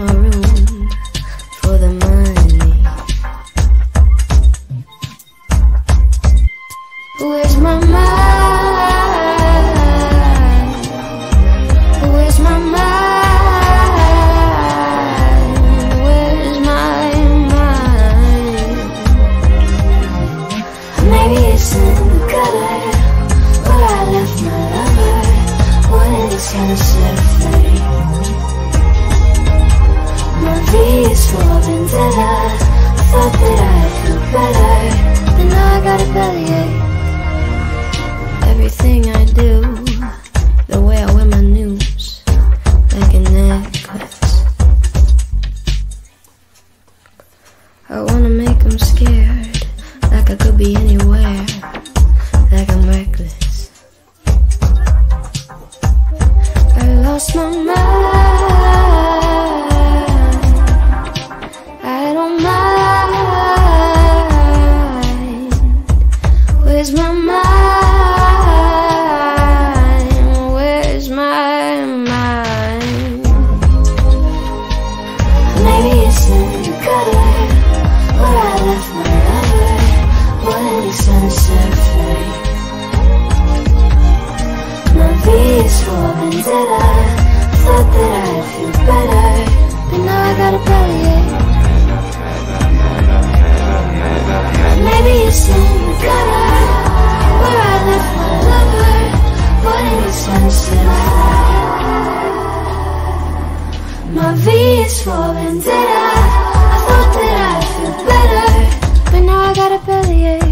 more room for the money. Where's my mind? Where's my mind? Where's my mind? Maybe it's in the gutter where I left my lover. One of these kind of set free. My V is for vendetta. I thought that I'd feel better, but now I got a bellyache. Everything I do, the way I wear my news, like a necklace. I wanna make them scared, like I could be anywhere, like I'm reckless. I lost my mind, I don't mind. Where's my mind? Where's my mind? Maybe it's in the gutter where I left my lover. One of these sunset free. My V is for vendetta. I thought that I'd feel better, but now I got a bellyache. Maybe it's in the gutter where I left my lover. One of these sunset free. My V is for vendetta. I thought that I'd feel better, but now I got a bellyache.